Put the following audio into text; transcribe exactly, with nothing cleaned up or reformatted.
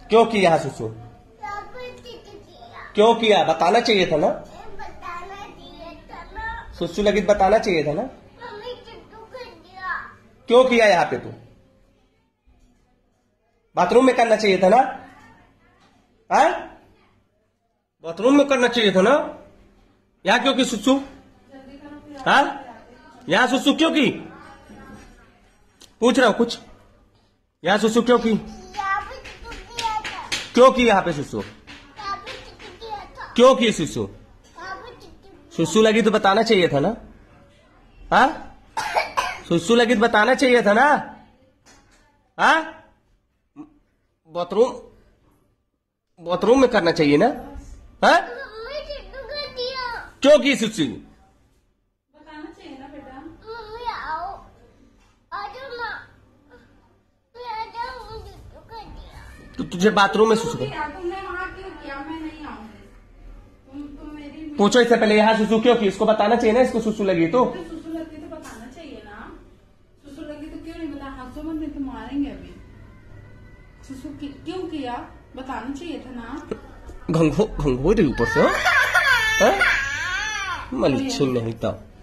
क्यों किया है सुसु? क्यों किया? बताना चाहिए था ना। बताना चाहिए था ना। सुसु लगी तो बताना चाहिए था ना। मम्मी चिट्टू कर दिया। क्यों किया यहाँ पे तू? बाथरूम में करना चाहिए था ना। हाँ, बाथरूम में करना चाहिए था ना। यहाँ क्यों की सुसु? हाँ, यहाँ सुसु क्यों की? पूछ रहा हूँ कुछ। यहाँ सुसु क्यों की? यहाँ पे चिट्टू किया था। क्यों की यहाँ पे सुसु? यहाँ पे चिट्टू किया था। क्यों की सुसु? यहाँ पे चिट्टू। सुसु लगी तो बताना चाहिए था ना। हाँ, सुसु लगी तो बताना चाहिए था ना। हाँ, बाथरूम बाथरूम में करना चाहिए ना। हाँ, मम्मी चिट्टू कर दिया। क्यों की सुसु? बताना चाहिए ना बेटा। मम्मी आओ, आ जाओ ना। मैं आ जाऊँ, चिट्टू कर दिया। तो तुझे बाथरूम में सुसु कर। किया तुमने वहाँ क्यों किया? मैं नहीं आऊंगी। तुम तुम मेरी पूछो इससे पहले यहाँ सुसु क्यों की? इसको बताना चाहिए ना। इसको सुसु लगी तो। तो सुसु लगती तो बताना चाहिए ना। सुसु लगी तो क्यों नहीं बता? हंसो मत, नहीं तो मारेंगे अभी। सुसु की, क्यों किया? बताना चाहिए था ना। घंघो घंघो ऊपर से। हाँ? मलिच्छी नहीं था।